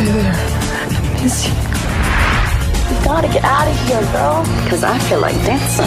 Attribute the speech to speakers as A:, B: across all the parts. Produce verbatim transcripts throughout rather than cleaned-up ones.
A: there. I miss you.
B: You gotta get out of here, girl. Because I feel like dancing.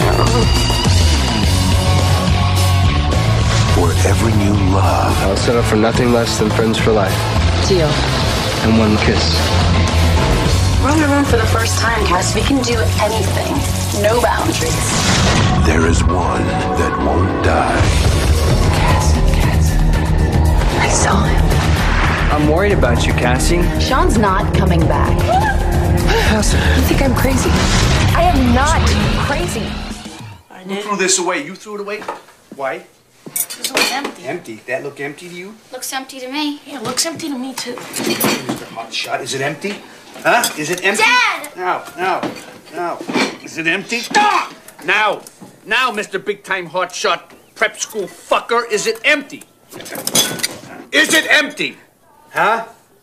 C: For every new love,
D: I'll settle for nothing less than friends for life.
B: Deal.
D: And one kiss.
B: We're in the room for the first time, Cass. We can do anything. No boundaries.
C: there is one that won't die.
A: Cass, Cass. I saw him.
D: I'm worried about you, Cassie.
B: Sean's not coming back.
D: Cassie.
A: You think I'm crazy?
B: I am not crazy.
E: Who threw this away? You threw it away? Why?
F: This one's empty.
E: Empty. That look empty to you?
F: Looks empty to me.
A: Yeah, looks empty to me, too.
E: Mister Hotshot, is it empty? Huh? Is it empty?
F: Dad!
E: Now, now, now. Is it empty? Ah! Now, now, Mister Big Time Hotshot Prep School fucker, is it empty? Is it empty? Huh?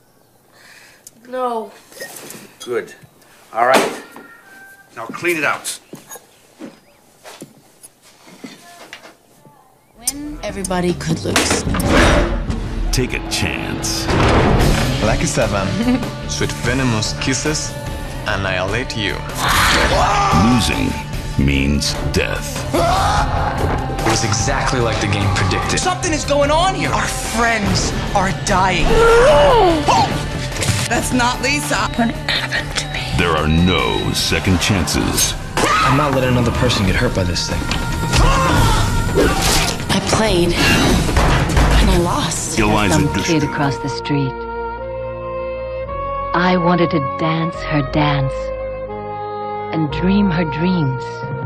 F: No.
E: Good. All right. Now clean it out.
F: Win, everybody could lose.
G: Take a chance.
H: Lucky Seven. Sweet venomous kisses annihilate you.
G: Losing means death.
H: It was exactly like the game predicted.
I: Something is going on here. Our friends are dying. That's not Lisa.
A: What happened to me?
G: There are no second chances.
D: I'm not letting another person get hurt by this thing.
B: I played, and I lost.
G: Eliza
J: Some kid across the street. I wanted to dance her dance and dream her dreams.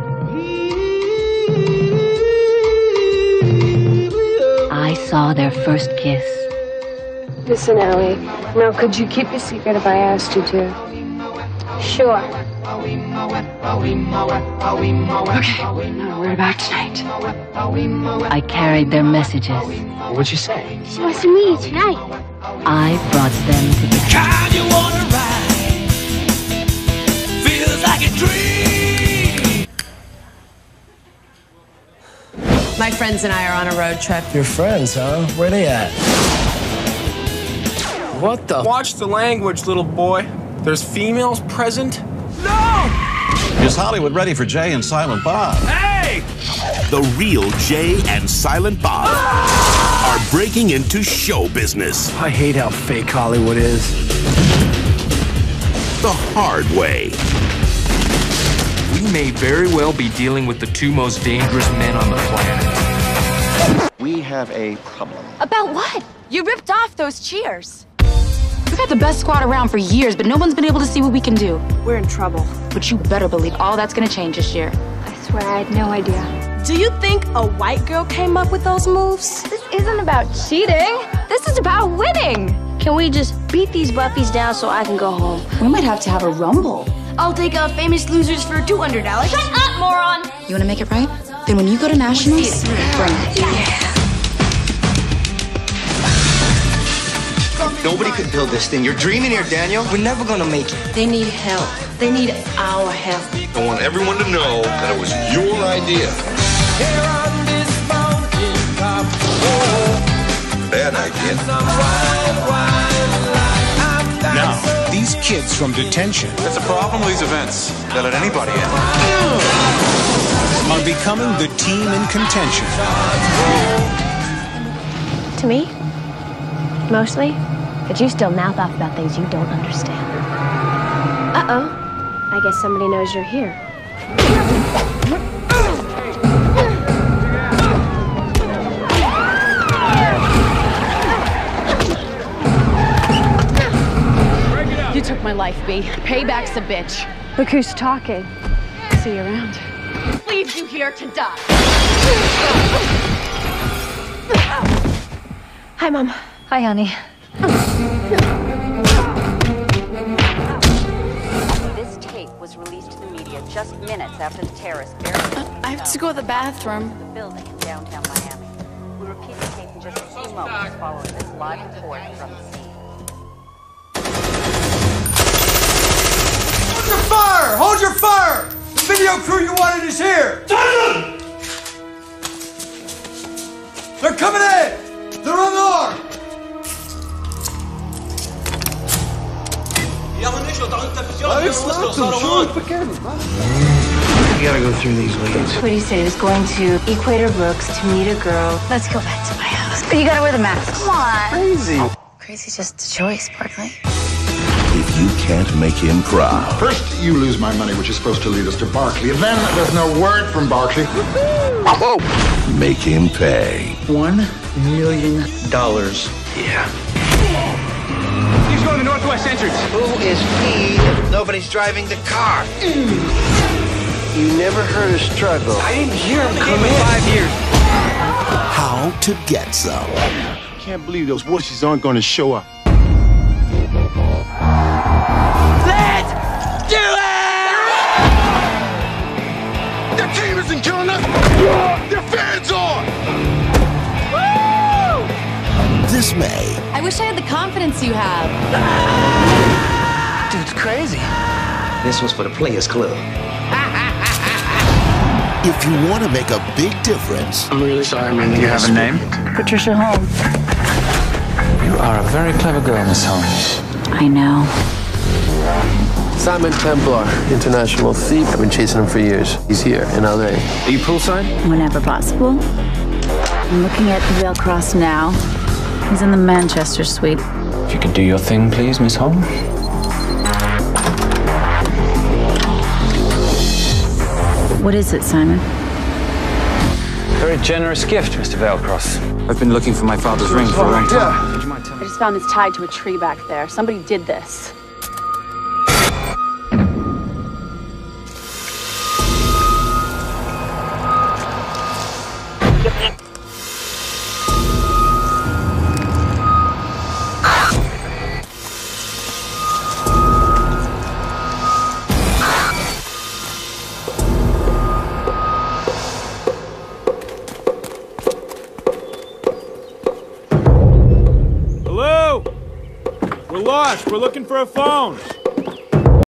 J: I saw their first kiss.
K: Listen, Ellie. Now, could you keep a secret if I asked you to? Sure.
A: Okay, not worried about tonight.
J: I carried their messages.
D: What'd you say?
K: She wants to meet you tonight.
J: I brought them together.
I: God, you wanna ride? Feels like a dream.
L: My friends and I are on a road trip.
D: Your friends, huh? Where they at? What the?
M: Watch the language, little boy. There's females present?
N: Is Hollywood ready for Jay and Silent Bob?
M: Hey!
G: The real Jay and Silent Bob are breaking into show business
D: I hate how fake Hollywood is.
G: the hard way.
M: We may very well be dealing with the two most dangerous men on the planet.
H: We have a problem.
B: About what? You ripped off those cheers. We've had the best squad around for years, but no one's been able to see what we can do.
K: We're in trouble.
B: But you better believe all that's gonna change this year.
K: I swear I had no idea.
L: Do you think a white girl came up with those moves?
K: This isn't about cheating. This is about winning. Can we just beat these Buffys down so I can go home?
B: We might have to have a rumble.
F: I'll take out Famous Losers for two hundred dollars. Shut up, moron!
B: You wanna make it right? Then when you go to nationals, bring it.
H: Nobody could build this thing. You're dreaming here, Daniel.
I: We're never gonna make it.
F: They need help. They need our help.
C: I want everyone to know that it was your idea. Bad idea.
N: Now, these kids from detention
M: That's a problem with these events. That let anybody in.
N: are becoming the team in contention.
K: To me? Mostly? But you still mouth off about things you don't understand. Uh-oh. I guess somebody knows you're here.
B: You took my life, B. Payback's a bitch.
K: Look who's talking.
B: See you around. Leaves you here to die.
K: Hi, Mom.
J: Hi, honey.
B: This tape was released to the media just minutes after the terrorists barricaded
F: Uh, I have to go to the bathroom.
B: the building in downtown Miami. We repeat the tape in just a few moments following this live report from the scene.
I: Hold your fire! Hold your fire! The video crew you wanted is here! They're coming in! They're unarmed!
D: You gotta go through these leads.
B: What he said he was going to Equator Brooks to meet a girl. Let's go back to my house. But you gotta wear the mask. Come on.
D: Crazy.
B: Crazy's just a choice, Barkley.
C: If you can't make him proud,
O: First, you lose my money, which is supposed to lead us to Barkley. And then there's no word from Barkley.
C: whoa, make him pay.
E: One million dollars.
D: Yeah.
E: He's going to Northwest entrance.
P: Who is he if nobody's driving the car?
D: You never heard of struggle.
E: I didn't hear him come in five years.
G: How to get some.
Q: Can't believe those whooshies aren't going to show up.
I: Let's do it!
Q: Their team isn't killing us. Their fans are.
G: This May.
B: I wish I had the confidence you have.
D: Dude's crazy.
P: This was for the Players Club.
G: If you want to make a big difference.
D: I'm really sorry, man.
E: Do you have a name?
B: Patricia Holmes.
H: You are a very clever girl, Miss Holmes.
B: I know.
D: Simon Templar, international thief. I've been chasing him for years. He's here in L A.
H: Are you poolside?
B: Whenever possible. I'm looking at Vale Cross now. He's in the Manchester suite.
H: If you could do your thing, please, Miss Holmes.
B: What is it, Simon?
H: Very generous gift, Mister Veilcross. I've been looking for my father's ring for a long time. Would you mind telling
L: I just found this tied to a tree back there. Somebody did this.
R: Hello? We're lost. We're looking for a phone.